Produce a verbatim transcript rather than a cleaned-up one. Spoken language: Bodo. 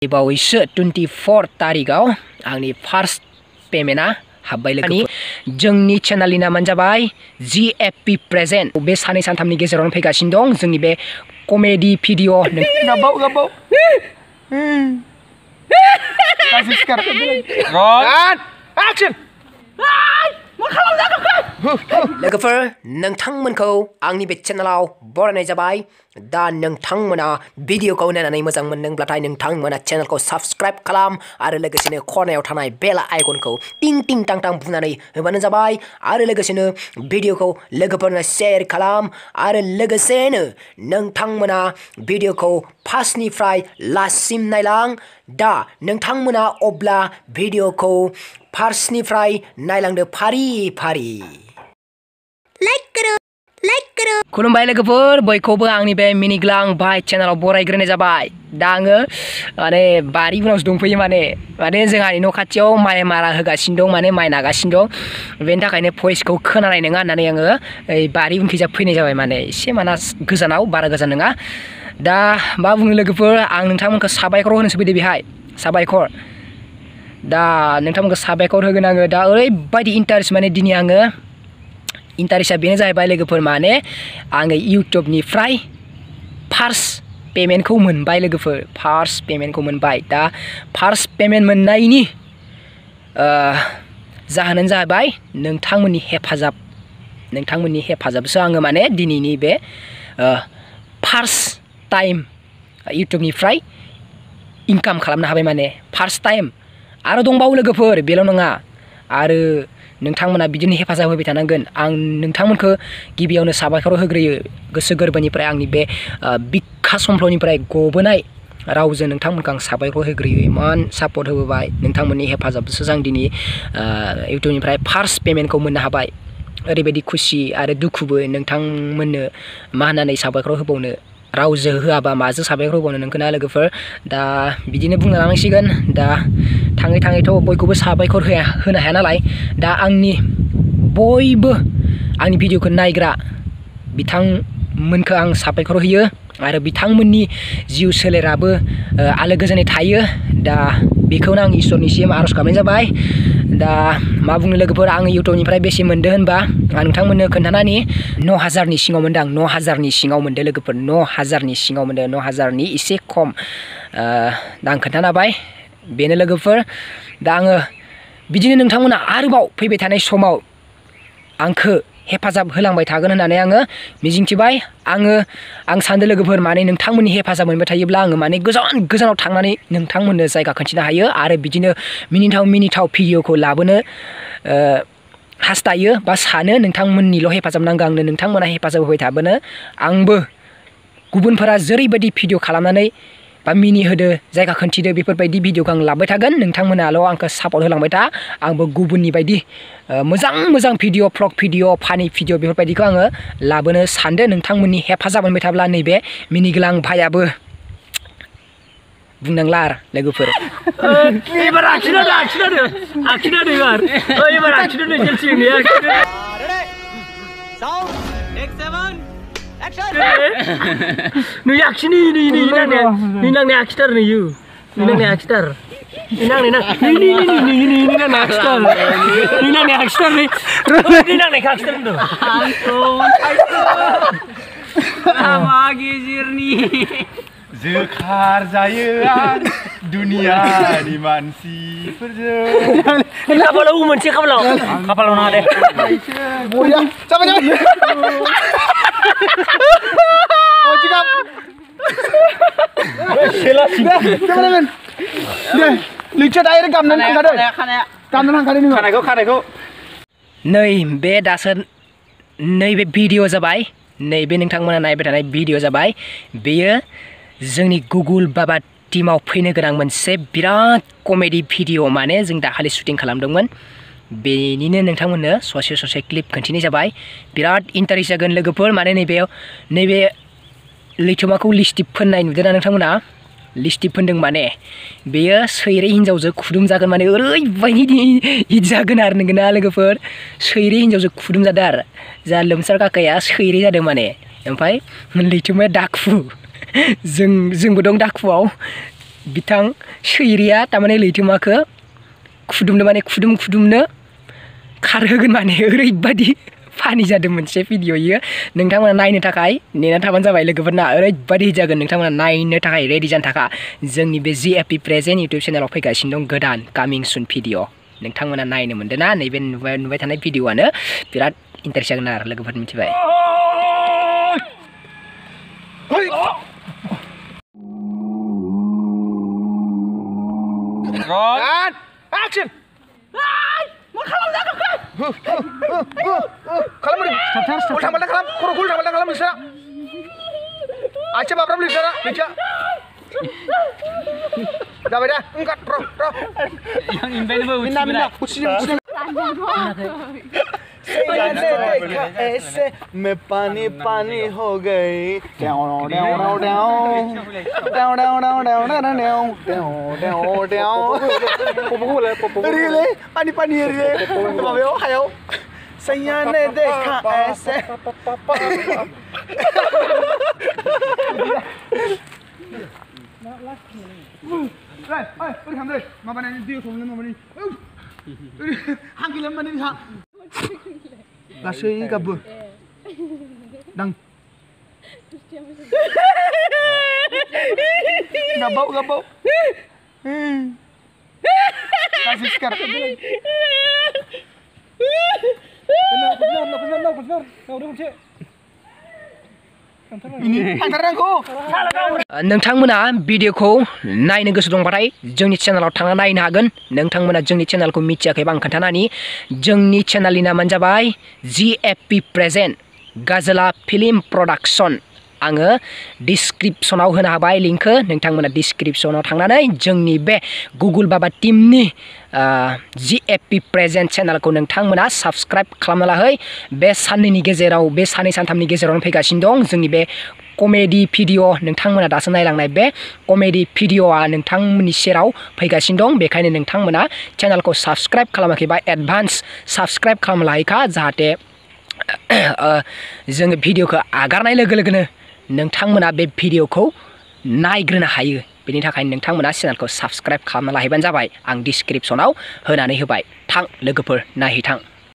बावैसो चौबीस तारिखआव आंनि फार्स्ट पेमेन्टआ हाबबाय लोगोफोर जोंनि चेनेलनि नामानो जाबाय जि एफ पि प्रेजेन्ट बे सानै सानथामनि गेजेरावनो फैगासिनो दं जोंनि बे कमेडि भिडिअ गाबाव गाबाव लोगोफोर नोंथांमोनखौ आंनि बे चेनेलाव बरायनाय जाबाय दा नोंथांमोना भिडिअखौ नायनानै मोजां मोनदोंब्लाथाय नोंथांमोना चेनेलखौ साबस्क्राइब खालाम आरो लोगोसेनो खनायाव थानाय बेल आइकनखौ टिं टिं टां टां बुनानै होबानो जाबाय आरो लोगोसेनो भिडिअखौ लोगोफोरनो शेयार खालाम आरो लोगोसेनो नोंथांमोना भिडिअखौ फार्स्टनिफ्राय लास्टसिम नायलां दा नोंथांमोना अब्ला भिडिअखौ फार्स्टनिफ्राय नायलांदो फारि फारि लाइक करो लाइक करो खुलुमबाय लोगोफोर बयखौबो आंनि बे मिनिग्लां बाय चेनेलाव बरायग्रोनाय जाबाय दा आङो माने बारि उनावसो दंफैयो माने माने जोंहानि न' खाथियाव माइ मारा होगासिनो दं माने माइ नागासिनो दं बेनि थाखायनो भइसखौ खोनानाय नङा होननानै आङो ओइ बारि उनखैजा फैनाय जाबाय माने एसे माना गोजानाव बारा गोजान नङा दा मा बुङो लोगोफोर आं नोंथांमोनखौ साबायखर होनोसो फैदो बेहाय साबायखर दा नोंथांमोनखौ साबायखर होगोन आङो दा ओरैबायदि इन्टारेस्ट माने दिनै आङो इन्टारेस्टआ बेनो जाहैबाय लोगोफोर माने आङो इउटुबनिफ्राय फार्स्ट पेमेन्टखौ मोनबाय लोगोफोर फार्स्ट पेमेन्टखौ मोनबाय दा फार्स्ट पेमेन्ट मोननायनि जाहोनानो जाहैबाय नोंथांमोननि हेफाजाब नोंथांमोननि हेफाजाबसो आङो माने दिनैनि बे फार्स्ट टाइम इउटुबनिफ्राय इनकाम खालामनो हाबाय माने फार्स्ट टाइम आरो दंबावो लोगोफोर बेल' नङा आरो नोंथांमोना बिदिनो हेफाजाब होबाय थानांगोन आं नोंथांमोनखौ गिबियावनो साबायखर होग्रोयो गोसो गोरबोनिफ्राय आंनि बे बिखा समफ्लनिफ्राय गबोनाय रावजों नोंथांमोनखौ आं साबायखर होग्रोयो इमान सापर्ट होबोबाय नोंथांमोननि हेफाजाबसो आं दिनै इउटुबनिफ्राय फार्स्ट पेमेन्टखौ मोननो हाबाय ओरैबायदि खुसि आरो दुखुबो नोंथांमोननो मा होननानै साबायखर होबावनो रावजों होआबा माजों साबायखर होबावनो नोंखौना लोगोफोर दा बिदिनो बुंनो लानांसिगोन दा थाङै थाङैथ' बयखौबो साबायखर होया होनो हाया नालाय दा आंनि बयबो आंनि भिडिअखौ नायग्रा बिथांमोनखौ आं साबायखर होयो आरो बिथांमोननि जिउ सोलेराबो आलो गोजोनै थायो दा बेखौनो आं इसोरनिसिम आर'ज गाबनाय जाबाय दा मा बुंनो लोगोफोर आङो इउटुबनिफ्राय बेसे मोनदों होनबा आं नोंथांमोननो खोन्थानानै न' हाजारनि सिङाव मोनदों आं न' हाजारनि सिङाव मोनदों लोगोफोर न' हाजारनि सिङाव मोनदों न' हाजारनि एसे खम दा आं खोन्थाना होबाय बेनो लोगोफोर दा आङो बिदिनो नोंथांमोना आरोबाव फैबाय थानाय समाव आंखौ हेफाजाब होलांबाय थागोन होननानै आङो मिजिंथिबाय आङो आं सानदों लोगोफोर माने नोंथांमोननि हेफाजाब मोनबाय थायोब्ला आङो माने गोजान गोजानाव थांनानै नोंथांमोननो जायगा खिन्थिनो हायो आरो बिदिनो मिनिथाव मिनिथाव भिडिअखौ लाबोनो हास्थायो बा सानो नोंथांमोननिल' हेफाजाब नांगौ आंनो नोंथांमोना हेफाजाब होबाय थाबोनो आंबो गुबुनफोरा जेरैबायदि भिडिअ खालामनानै बा मिनि होदो जायगा खिन्थिदो बेफोरबायदि भिडिअखौ आं लाबोबाय थागोन नोंथांमोनाल' आंखौ सापर्ट होलांबाय था आंबो गुबुननि बायदि मोजां मोजां भिडिअ फ्लग भिडिअ फानि भिडिअ बेफोरबायदिखौ आङो लाबोनो सानदों नोंथांमोननि हेफाजाब मोनबाय थाब्ला नैबे मिनिग्लां भाइयाबो बुंनांला आरो लोगोफोर एबार आखिनादो आखिनादो आखिनादो एबार एबार आखिनादो जेलसिंनि आखिनादो साउन्ड नेक्स्ट सेवन नुय आखिनि नै नै नांनाय नै नांनाय आखिथार नुयो नै नांनाय आखिथार नै नांनाय ना नै नै नै नै नै नै नांनाय आखिथार नै नांनाय आखिथार नै नै नांनायखौ आखिथार होनदों लामा गेजेरनि जोखार जायो आं दुनियानि मानसिफोरजों खाफालाव मोनसे खाफालाव खाफालाव नाङा दे बरिया जाबाय जाबाय अ जिगाब केमेरामेन दे लिंथिया डाइरेक्ट गामनानै थांखादो गामनानै थांखादो नोङो खानायखौ खानायखौ नै बे दासो नैबे भिडिअ जाबाय नैबे नोंथांमोना नायबाय थानाय भिडिअ जाबाय बेयो जोंनि गुगल बाबा टीमाव फैनो गोनां मोनसे बिराद कमेडि भिडिअ माने जों दाखालि शुटिं खालामदोंमोन बेनिनो नोंथांमोननो ससे ससे क्लिप खिन्थिनाय जाबाय बिराद इन्टारेस्ट जागोन लोगोफोर माने नैबे नैबे लैथोमाखौ लिस्टिप फोननाय नुदोंना नोंथांमोना लिस्टिप फोनदों माने बेयो सैरे हिन्जावजों खुदुम जागोन माने ओरैबायदि हिट जागोन आरो नोंगोना लोगोफोर सैरे हिन्जावजों खुदुम जादों आरो जा लोमसार काकाया सैरे जादों माने ओमफ्राय लैथोमाया दाखु जों जोंबो दं दाखुआव बिथां सैरिया तारमाने लैथोमाखौ खुदुमनो माने खुदुम खुदुमनो खारहोगोन माने ओरैबायदि फानि जादों मोनसे भिडिअ इयो नोंथांमोना नायनो थाखाय नेना थाबानो जाबाय लोगोफोरना ओरैबायदि जागोन नोंथांमोना नायनो थाखाय रेडि जानो थाखाय जोंनि बे G F P present YouTube चेनेलाव फैगासिनो दं गोदान कामिं सुन भिडिअ नोंथांमोना नायनो मोनदों ना नैबे नुबाय नुबाय थानाय भिडिअआनो बिराद इन्टारेस्ट जागोन आरो लोगोफोर मिथिबाय And action! मा खालामदों खालाम उल्था माल्टा खालाम खर'खौ उल्था माल्टा खालाम नोंस्रा आथिं बाब्राब नोंस्रा नोंस्रा जाबाय दा ओंखार र' र' yang inventive मिना मिना कुचिजों कुचिजों ऐसे मैं पानी पानी हो गई डाउ डाउ डाउ डाउ डाउ डाउ डाउ डाउ डाउ डाउ डाउ डाउ पोपोले पोपोले रिले पानी पानी रिले माबायाव हायाव सैया ने देखा ऐसे ओइ ओइ ओरै थांदो माबानानै दैयाव संनो माबानि हांगिले माने नोंहा लासै गाबो दां गाबाव गाबाव गासै सिखार नोंथांमोना भिडिअखौ नायनो गोसो दंबाथाय जोंनि चेनेलाव थांना नायनो हागोन नोंथांमोना जोंनि चेनेलखौ मिथियाखैबा आं खोन्थानानि जोंनि चेनेलनि नामानो जाबाय जि एफ पि प्रेजेन्ट गाजोला फिल्म प्रडाक्सन आङो डिसक्रिप्सनाव होनो हाबाय लिंकखौ नोंथांमोना डिसक्रिप्सनाव थांनानै जोंनि बे गुगल बाबा टीमनि जि एफ पि प्रेजेन्ट चेनेलखौ नोंथांमोना साबस्क्राइब खालामना लाहै बे साननैनि गेजेराव बे साननै सानथामनि गेजेरावनो फैगासिनो दं जोंनि बे कमेडि भिडिअ नोंथांमोना दासो नायलांनाय बे कमेडि भिडिअआ नोंथांमोननि सेराव फैगासिनो दं बेखायनो नोंथांमोना चेनेलखौ साबस्क्राइब खालामाखैबा एडभान्स साबस्क्राइब खालामना लाहैखा जाहाथे जोङो भिडिअखौ आगारनाय लोगो लोगोनो नोंथांमोना बे भिडिअखौ नायग्रोनो हायो बेनि थाखाय नोंथांमोना चेनेलखौ साबस्क्राइब खालामना लाहैबानो जाबाय आं डिसक्रिप्सनाव होनानै होबाय थां लोगोफोर नायहैथां